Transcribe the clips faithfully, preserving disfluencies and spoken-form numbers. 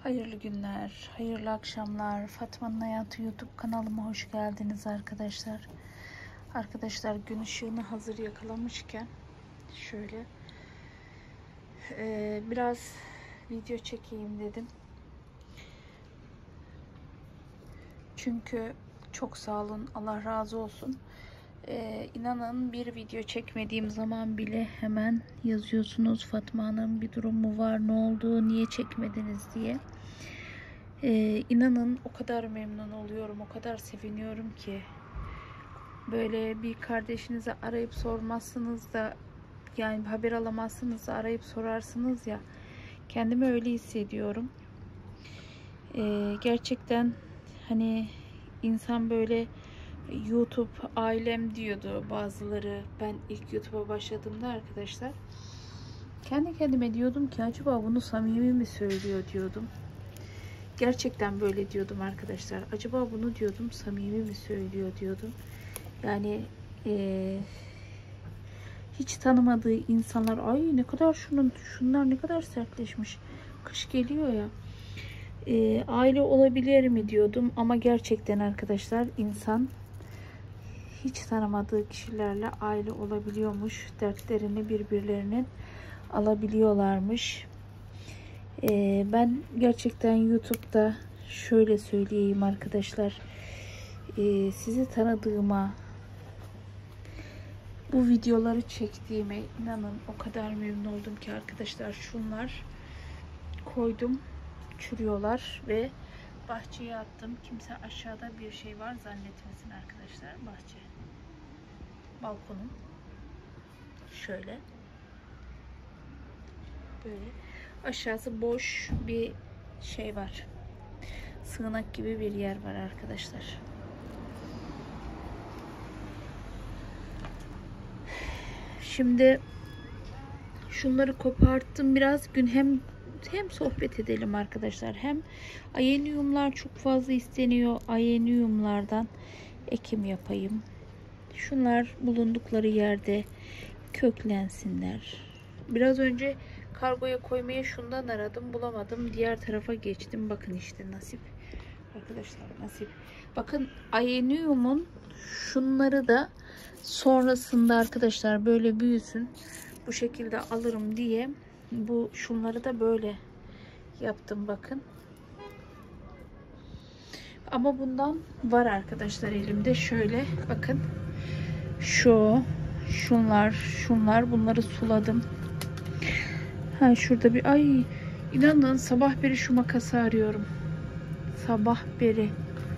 Hayırlı günler, hayırlı akşamlar. Fatma'nın Hayatı YouTube kanalıma hoş geldiniz arkadaşlar. Arkadaşlar gün ışığını hazır yakalamışken şöyle e, biraz video çekeyim dedim. Çünkü çok sağ olun, Allah razı olsun. Ee, inanın bir video çekmediğim zaman bile hemen yazıyorsunuz, Fatma Hanım bir durum mu var, ne oldu, niye çekmediniz diye. Ee, inanın o kadar memnun oluyorum, o kadar seviniyorum ki. Böyle bir kardeşinize arayıp sormazsınız da, yani haber alamazsınız da arayıp sorarsınız ya, kendimi öyle hissediyorum. Ee, gerçekten hani insan böyle YouTube ailem diyordu bazıları. Ben ilk YouTube'a başladığımda arkadaşlar kendi kendime diyordum ki acaba bunu samimi mi söylüyor diyordum. Gerçekten böyle diyordum arkadaşlar. Acaba bunu diyordum samimi mi söylüyor diyordum. Yani ee, hiç tanımadığı insanlar, ay ne kadar şunun şunlar ne kadar sertleşmiş. Kış geliyor ya. E, aile olabilir mi diyordum ama gerçekten arkadaşlar insan hiç tanımadığı kişilerle aile olabiliyormuş. Dertlerini birbirlerinin alabiliyorlarmış. Ee, ben gerçekten YouTube'da şöyle söyleyeyim arkadaşlar. Ee, sizi tanıdığıma, bu videoları çektiğime inanın o kadar memnun oldum ki arkadaşlar. Şunlar koydum, çürüyorlar ve bahçeye attım. Kimse aşağıda bir şey var zannetmesin arkadaşlar. Bahçe. Balkonum. Şöyle. Böyle. Aşağısı boş bir şey var. Sığınak gibi bir yer var arkadaşlar. Şimdi şunları koparttım biraz. Gün hem hem sohbet edelim arkadaşlar. Hem ayenyumlar çok fazla isteniyor. Ayenyumlardan ekim yapayım. Şunlar bulundukları yerde köklensinler. Biraz önce kargoya koymaya şundan aradım, bulamadım. Diğer tarafa geçtim. Bakın işte nasip. Arkadaşlar nasip. Bakın ayenyumun şunları da sonrasında arkadaşlar böyle büyüsün. Bu şekilde alırım diye bu şunları da böyle yaptım bakın. Ama bundan var arkadaşlar elimde. Şöyle bakın. Şu, şunlar, şunlar bunları suladım. Ha şurada bir ay inanın sabah beri şu makası arıyorum. Sabah beri.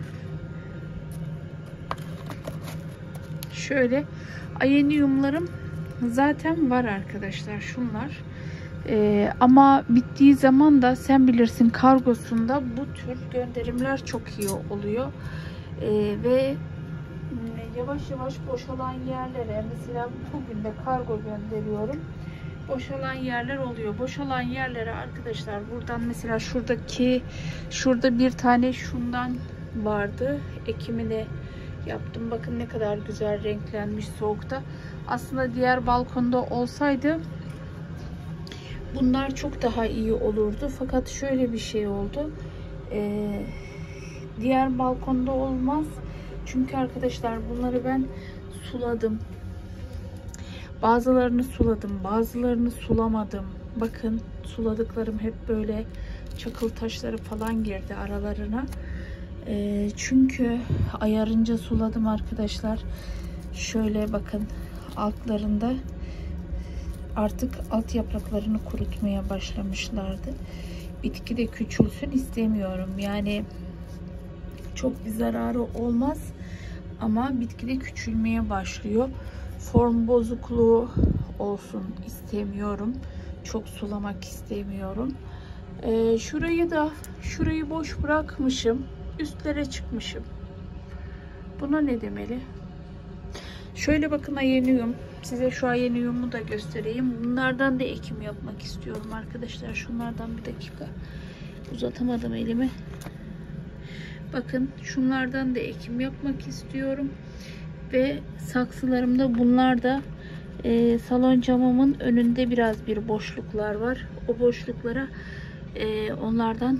Şöyle ayenyumlarım zaten var arkadaşlar şunlar. Ee, ama bittiği zaman da sen bilirsin kargosunda bu tür gönderimler çok iyi oluyor. Ee, ve yavaş yavaş boşalan yerlere, mesela bugün de kargo gönderiyorum. Boşalan yerler oluyor. Boşalan yerlere arkadaşlar buradan mesela şuradaki şurada bir tane şundan vardı. Ekimini yaptım. Bakın ne kadar güzel renklenmiş soğukta. Aslında diğer balkonda olsaydı bunlar çok daha iyi olurdu. Fakat şöyle bir şey oldu. Ee, diğer balkonda olmaz. Çünkü arkadaşlar bunları ben suladım. Bazılarını suladım. Bazılarını sulamadım. Bakın suladıklarım hep böyle çakıl taşları falan girdi aralarına. Ee, çünkü ayarınca suladım arkadaşlar. Şöyle bakın altlarında artık alt yapraklarını kurutmaya başlamışlardı. Bitki de küçülsün istemiyorum. Yani çok bir zararı olmaz ama bitki de küçülmeye başlıyor. Form bozukluğu olsun istemiyorum. Çok sulamak istemiyorum. Ee, şurayı da şurayı boş bırakmışım. Üstlere çıkmışım. Buna ne demeli? Şöyle bakın ayenyum. Size şu ayenyumu da göstereyim. Bunlardan da ekim yapmak istiyorum arkadaşlar. Şunlardan bir dakika. Uzatamadım elimi. Bakın şunlardan da ekim yapmak istiyorum. Ve saksılarımda bunlar da e, salon camımın önünde biraz bir boşluklar var. O boşluklara e, onlardan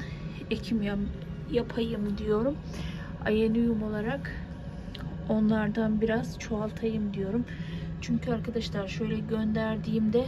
ekim yap yapayım diyorum. Ayenyum olarak onlardan biraz çoğaltayım diyorum. Çünkü arkadaşlar şöyle gönderdiğimde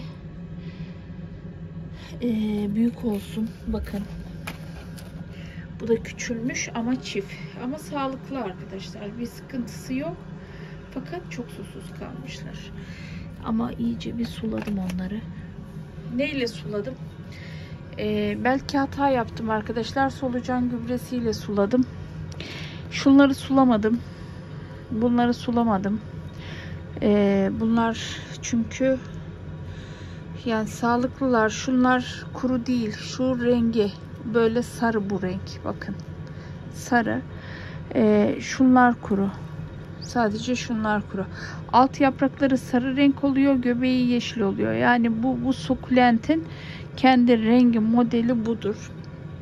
e, büyük olsun. Bakın. Bu da küçülmüş ama çift. Ama sağlıklı arkadaşlar. Bir sıkıntısı yok. Fakat çok susuz kalmışlar. Ama iyice bir suladım onları. Neyle suladım? Ee, belki hata yaptım arkadaşlar. Solucan gübresiyle suladım. Şunları sulamadım. Bunları sulamadım. Ee, bunlar çünkü yani sağlıklılar. Şunlar kuru değil. Şu rengi böyle sarı bu renk. Bakın. Sarı. Ee, şunlar kuru. Sadece şunlar kuru. Alt yaprakları sarı renk oluyor. Göbeği yeşil oluyor. Yani bu, bu sukulentin kendi rengi modeli budur.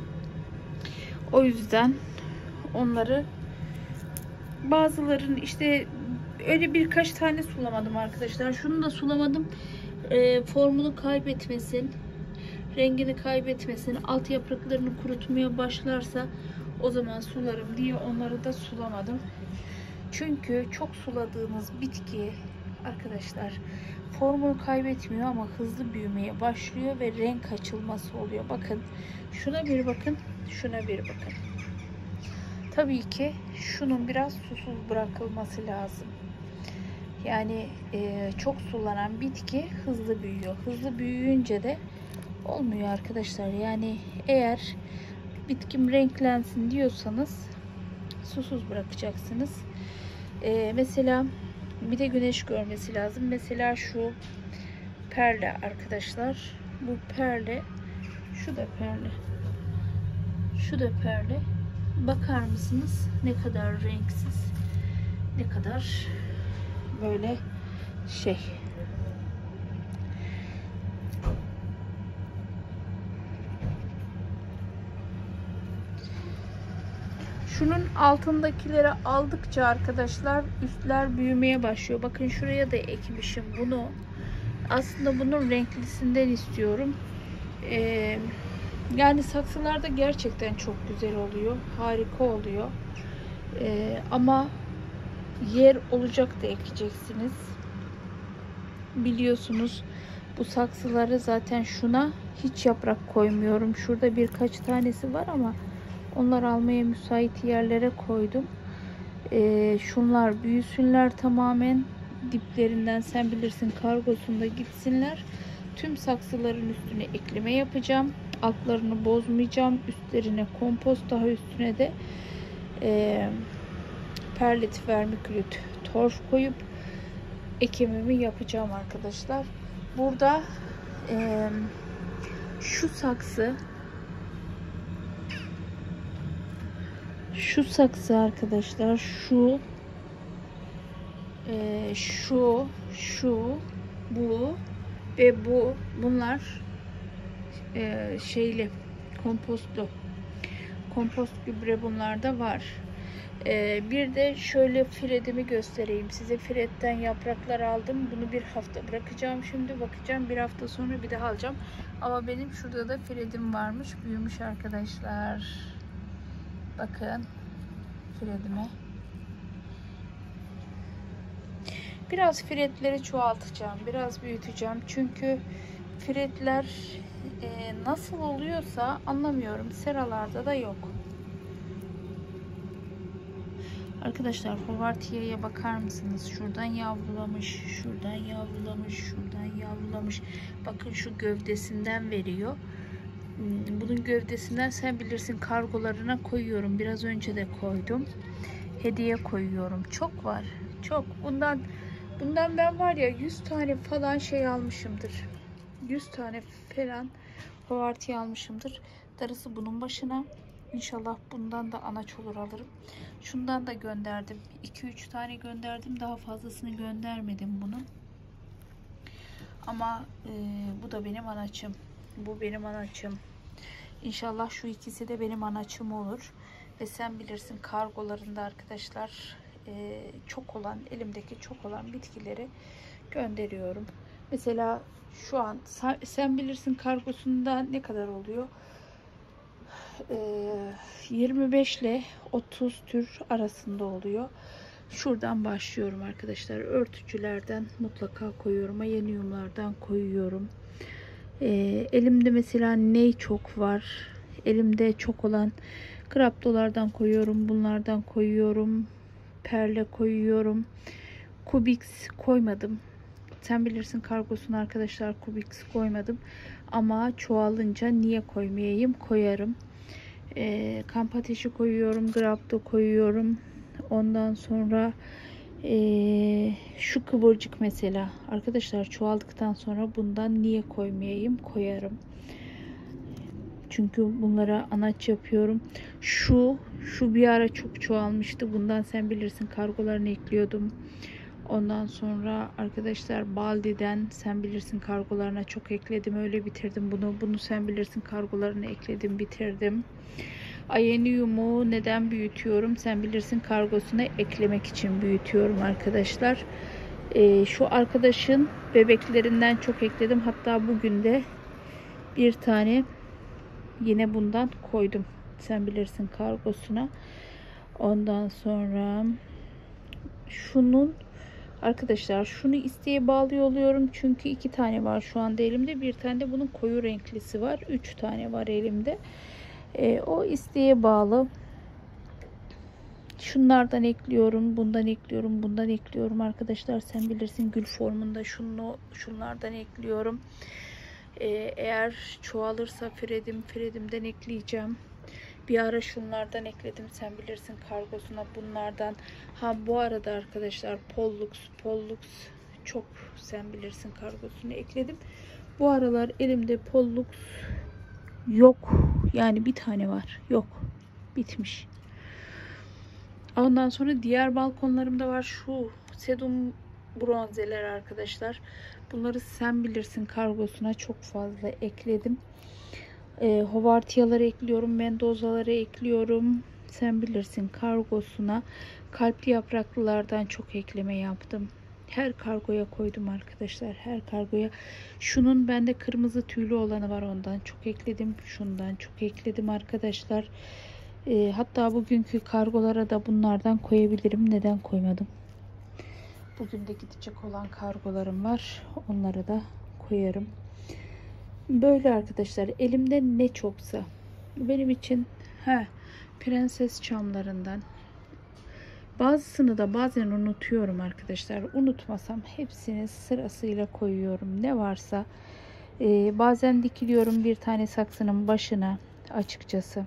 O yüzden onları bazıların işte öyle birkaç tane sulamadım arkadaşlar. Şunu da sulamadım. E, formunu kaybetmesin. Rengini kaybetmesin. Alt yapraklarını kurutmaya başlarsa o zaman sularım diye onları da sulamadım. Çünkü çok suladığınız bitki arkadaşlar formunu kaybetmiyor ama hızlı büyümeye başlıyor ve renk açılması oluyor. Bakın şuna bir bakın, şuna bir bakın. Tabii ki şunun biraz susuz bırakılması lazım. Yani e, çok sulanan bitki hızlı büyüyor. Hızlı büyüyünce de olmuyor arkadaşlar. Yani eğer bitkim renklensin diyorsanız susuz bırakacaksınız. Ee, mesela bir de güneş görmesi lazım. Mesela şu perle arkadaşlar. Bu perle. Şu da perle. Şu da perle. Bakar mısınız? Ne kadar renksiz. Ne kadar böyle şey. Şunun altındakileri aldıkça arkadaşlar üstler büyümeye başlıyor. Bakın şuraya da ekmişim bunu. Aslında bunun renklisinden istiyorum. Ee, yani saksılarda gerçekten çok güzel oluyor. Harika oluyor. Ee, ama yer olacak da ekeceksiniz. Biliyorsunuz bu saksıları zaten şuna hiç yaprak koymuyorum. Şurada birkaç tanesi var ama onlar almaya müsait yerlere koydum. Ee, şunlar büyüsünler tamamen. Diplerinden sen bilirsin kargosunda gitsinler. Tüm saksıların üstüne ekleme yapacağım. Altlarını bozmayacağım. Üstlerine kompost, daha üstüne de e, perlit vermikülit torf koyup ekimimi yapacağım arkadaşlar. Burada e, şu saksı Şu saksı arkadaşlar şu e, şu şu bu ve bu bunlar e, şeyli kompostlu kompost gübre bunlarda var. E, bir de şöyle firedimi göstereyim size. Firetten yapraklar aldım. Bunu bir hafta bırakacağım. Şimdi bakacağım. Bir hafta sonra bir daha alacağım. Ama benim şurada da firedim varmış. Büyümüş arkadaşlar. Bakın firedime. Biraz firetleri çoğaltacağım. Biraz büyüteceğim. Çünkü firetler e, nasıl oluyorsa anlamıyorum. Seralarda da yok. Arkadaşlar Hovartia'ya bakar mısınız? Şuradan yavrulamış. Şuradan yavrulamış. Şuradan yavrulamış. Bakın şu gövdesinden veriyor. Bunun gövdesinden sen bilirsin kargolarına koyuyorum. Biraz önce de koydum. Hediye koyuyorum. Çok var. Çok. Bundan bundan ben var ya yüz tane falan şey almışımdır. yüz tane falan Hovartia almışımdır. Darısı bunun başına. İnşallah bundan da anaç olur alırım. Şundan da gönderdim. iki üç tane gönderdim. Daha fazlasını göndermedim bunun. Ama e, bu da benim anaçım. Bu benim anaçım. İnşallah şu ikisi de benim anaçım olur. Ve sen bilirsin kargolarında arkadaşlar e, çok olan, elimdeki çok olan bitkileri gönderiyorum. Mesela şu an sen bilirsin kargosunda ne kadar oluyor? yirmi beş ile otuz tür arasında oluyor. Şuradan başlıyorum arkadaşlar. Örtücülerden mutlaka koyuyorum. Ayenyumlardan koyuyorum. Ee, elimde mesela ney çok var. Elimde çok olan kraptolardan koyuyorum. Bunlardan koyuyorum. Perle koyuyorum. Kubix koymadım. Sen bilirsin kargosunu arkadaşlar, Kubix koymadım. Ama çoğalınca niye koymayayım? Koyarım. E, kamp ateşi koyuyorum. Grapto koyuyorum. Ondan sonra e, şu kıvırcık mesela. Arkadaşlar çoğaldıktan sonra bundan niye koymayayım? Koyarım. Çünkü bunlara anaç yapıyorum. Şu, şu bir ara çok çoğalmıştı. Bundan sen bilirsin kargolarını ekliyordum. Ondan sonra arkadaşlar Baldi'den sen bilirsin kargolarına çok ekledim. Öyle bitirdim bunu. Bunu sen bilirsin kargolarını ekledim, bitirdim. Ayenyumu neden büyütüyorum? Sen bilirsin kargosuna eklemek için büyütüyorum arkadaşlar. Ee, şu arkadaşın bebeklerinden çok ekledim. Hatta bugün de bir tane yine bundan koydum. Sen bilirsin kargosuna. Ondan sonra şunun arkadaşlar şunu isteğe bağlıyor oluyorum. Çünkü iki tane var şu anda elimde. Bir tane de bunun koyu renklisi var. Üç tane var elimde. Ee, o isteğe bağlı. Şunlardan ekliyorum. Bundan ekliyorum. Bundan ekliyorum arkadaşlar. Sen bilirsin gül formunda şunu, şunlardan ekliyorum. Ee, eğer çoğalırsa Fredim, Fredim'den ekleyeceğim. Bir ara şunlardan ekledim. Sen bilirsin kargosuna bunlardan. Ha bu arada arkadaşlar Pollux, Pollux çok sen bilirsin kargosunu ekledim. Bu aralar elimde Pollux yok. Yani bir tane var. Yok. Bitmiş. Ondan sonra diğer balkonlarımda var. Şu sedum bronzeler arkadaşlar. Bunları sen bilirsin kargosuna çok fazla ekledim. E, hovartiyaları ekliyorum. Mendozaları ekliyorum. Sen bilirsin kargosuna. Kalpli yapraklılardan çok ekleme yaptım. Her kargoya koydum arkadaşlar. Her kargoya. Şunun bende kırmızı tüylü olanı var. Ondan çok ekledim. Şundan çok ekledim arkadaşlar. E, hatta bugünkü kargolara da bunlardan koyabilirim. Neden koymadım? Bugün de gidecek olan kargolarım var. Onlara da koyarım. Böyle arkadaşlar. Elimde ne çoksa. Benim için he, prenses çamlarından. Bazısını da bazen unutuyorum arkadaşlar. Unutmasam hepsini sırasıyla koyuyorum. Ne varsa. E, bazen dikiliyorum bir tane saksının başına açıkçası.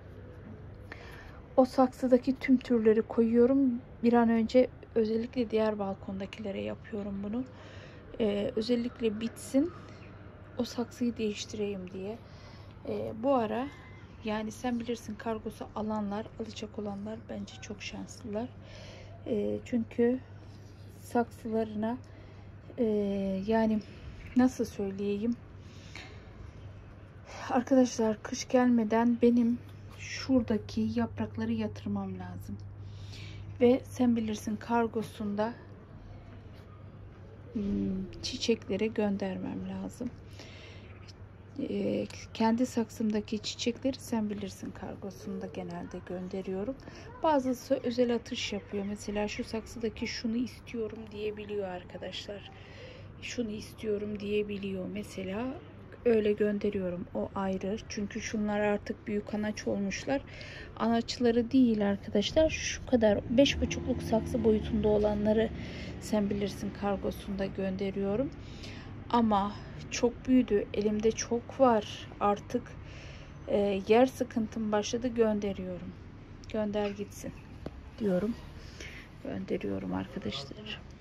O saksıdaki tüm türleri koyuyorum. Bir an önce özellikle diğer balkondakilere yapıyorum bunu. Ee, özellikle bitsin. O saksıyı değiştireyim diye. Ee, bu ara yani sen bilirsin kargosu alanlar, alacak olanlar bence çok şanslılar. Ee, çünkü saksılarına e, yani nasıl söyleyeyim? Arkadaşlar kış gelmeden benim şuradaki yaprakları yatırmam lazım. Ve sen bilirsin kargosunda çiçekleri göndermem lazım. Ee, kendi saksımdaki çiçekleri sen bilirsin kargosunda genelde gönderiyorum. Bazısı özel atış yapıyor. Mesela şu saksıdaki şunu istiyorum diyebiliyor arkadaşlar. Şunu istiyorum diyebiliyor. Mesela öyle gönderiyorum. O ayrı. Çünkü şunlar artık büyük anaç olmuşlar. Anaçları değil arkadaşlar. Şu kadar beş buçukluk saksı boyutunda olanları sen bilirsin kargosunda gönderiyorum. Ama çok büyüdü. Elimde çok var. Artık e, yer sıkıntım başladı. Gönderiyorum. Gönder gitsin diyorum. Gönderiyorum arkadaşlar.